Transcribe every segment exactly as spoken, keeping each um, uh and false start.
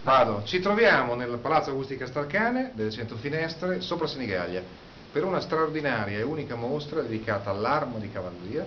Vado, ci troviamo nel Palazzo Augusti Castralcane, delle cento finestre, sopra Senigallia, per una straordinaria e unica mostra dedicata all'arma di cavalleria,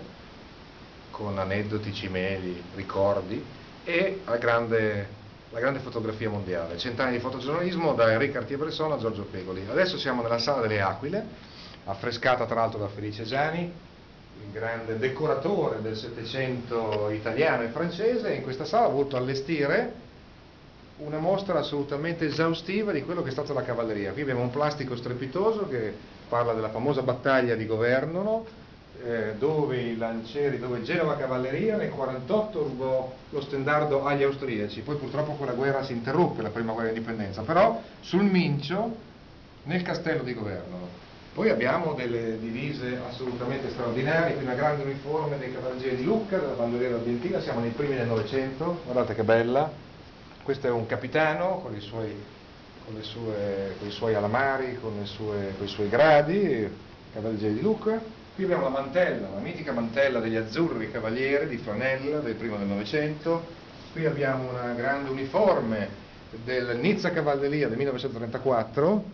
con aneddoti, cimeli, ricordi e alla grande, la grande fotografia mondiale. Cent'anni di fotogiornalismo da Enrico Cartier-Bresson a Giorgio Pegoli. Adesso siamo nella Sala delle Aquile, affrescata tra l'altro da Felice Giani, il grande decoratore del Settecento italiano e francese, e in questa sala ha voluto allestire una mostra assolutamente esaustiva di quello che è stata la cavalleria. Qui abbiamo un plastico strepitoso che parla della famosa battaglia di Governolo, eh, dove i lancieri, dove Genova Cavalleria nel quarantotto rubò lo stendardo agli austriaci. Poi purtroppo quella guerra si interruppe, la prima guerra di indipendenza, però sul Mincio, nel castello di Governolo. Poi abbiamo delle divise assolutamente straordinarie, qui una grande uniforme dei cavalieri di Lucca, della bandoliera argentina, siamo nei primi del Novecento, guardate che bella. Questo è un capitano con i suoi, con le sue, con i suoi alamari, con, le sue, con i suoi gradi, cavalieri di Lucca. Qui abbiamo la mantella, la mitica mantella degli azzurri cavalieri di flanella del primo del Novecento. Qui abbiamo una grande uniforme del Nizza Cavalleria del millenovecentotrentaquattro,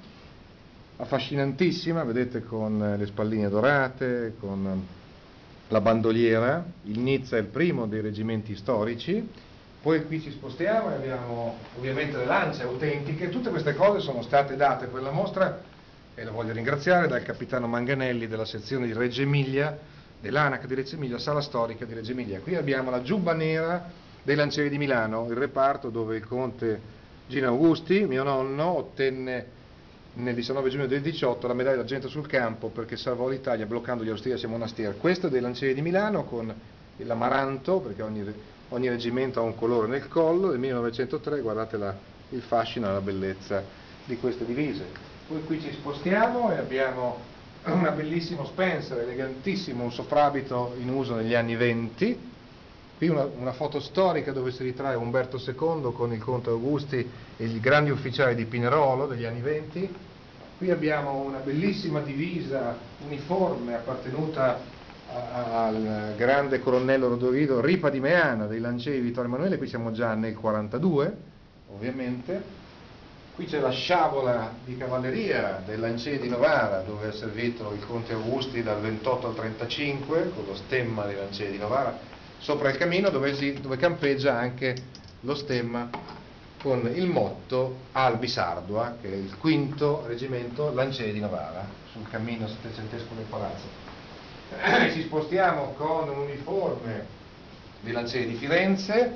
affascinantissima, vedete, con le spalline dorate, con la bandoliera. Il Nizza è il primo dei reggimenti storici. Poi qui ci spostiamo e abbiamo ovviamente le lance autentiche. Tutte queste cose sono state date per la mostra, e lo voglio ringraziare, dal capitano Manganelli della sezione di Reggio Emilia, dell'ANAC di Reggio Emilia, sala storica di Reggio Emilia. Qui abbiamo la giubba nera dei lancieri di Milano, il reparto dove il conte Gino Augusti, mio nonno, ottenne nel diciannove giugno del diciotto la medaglia d'argento sul campo perché salvò l'Italia bloccando gli austriaci a Monastir. Questo è dei lancieri di Milano con l'amaranto, perché ogni, ogni reggimento ha un colore nel collo, del millenovecentotre. Guardate la, il fascino e la bellezza di queste divise. Poi qui ci spostiamo e abbiamo un bellissimo Spencer, elegantissimo, un soprabito in uso negli anni venti. Qui una, una foto storica dove si ritrae Umberto secondo con il conte Augusti e i grandi ufficiali di Pinerolo degli anni venti. Qui abbiamo una bellissima divisa uniforme appartenuta a, al grande colonnello Rodorigo Ripa di Meana dei lancieri di Vittorio Emanuele. Qui siamo già nel quarantadue, ovviamente. Qui c'è la sciabola di cavalleria dei lancieri di Novara, dove ha servito il conte Augusti dal ventotto al trentacinque, con lo stemma dei lancieri di Novara sopra il camino, dove, si, dove campeggia anche lo stemma con il motto Albi Sardua, che è il quinto reggimento lancieri di Novara, sul cammino settecentesco del palazzo. Ci spostiamo con un uniforme dei lancieri di Firenze,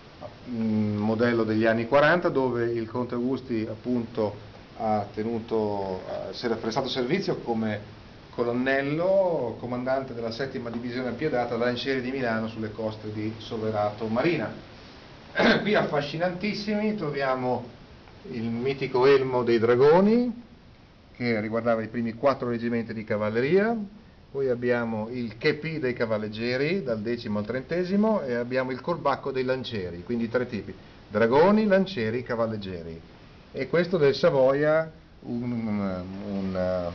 modello degli anni quaranta, dove il conte Augusti appunto ha tenuto, si era prestato servizio come colonnello, comandante della settima divisione appiedata lancieri di Milano sulle coste di Soverato Marina. Qui affascinantissimi troviamo il mitico elmo dei dragoni, che riguardava i primi quattro reggimenti di cavalleria. Poi abbiamo il chepi dei cavalleggeri dal decimo al trentesimo e abbiamo il colbacco dei lancieri, quindi tre tipi: dragoni, lancieri, cavalleggeri. E questo del Savoia, un, un, un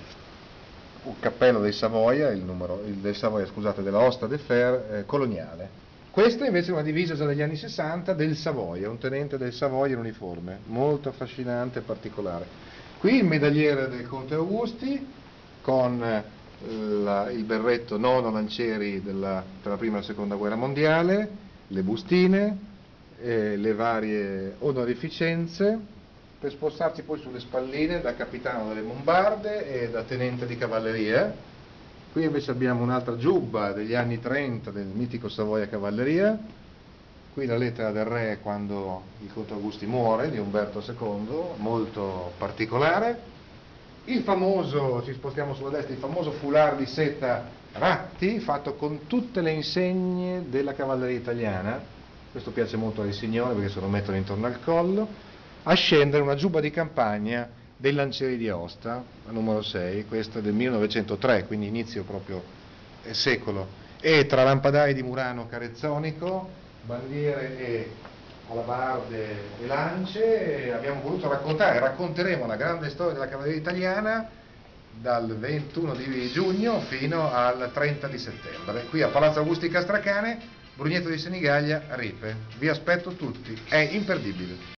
un cappello dei Savoia, il numero il del Savoia, scusate, della Osta de Fer eh, coloniale. Questa invece è una divisa già degli anni sessanta del Savoia, un tenente del Savoia in uniforme, molto affascinante e particolare. Qui il medagliere del conte Augusti con eh, la, il berretto nono lancieri della, per la prima e la seconda guerra mondiale, le bustine, eh, le varie onorificenze, per spostarci poi sulle spalline da capitano delle bombarde e da tenente di cavalleria. Qui invece abbiamo un'altra giubba degli anni trenta del mitico Savoia Cavalleria. Qui la lettera del re quando il conte Augusti muore, di Umberto secondo, molto particolare. Il famoso, ci spostiamo sulla destra, il famoso foulard di seta Ratti, fatto con tutte le insegne della cavalleria italiana. Questo piace molto ai signori perché se lo mettono intorno al collo. A scendere una giubba di campagna dei lancieri di Aosta, la numero sei, questa del millenovecentotre, quindi inizio proprio eh, secolo, e tra lampadai di Murano carezzonico, bandiere e alabarde e lance, e abbiamo voluto raccontare, racconteremo la grande storia della cavalleria italiana dal ventuno di giugno fino al trenta di settembre, qui a Palazzo Augusti Castralcane, Brugneto di Senigallia, Ripe. Vi aspetto tutti, è imperdibile.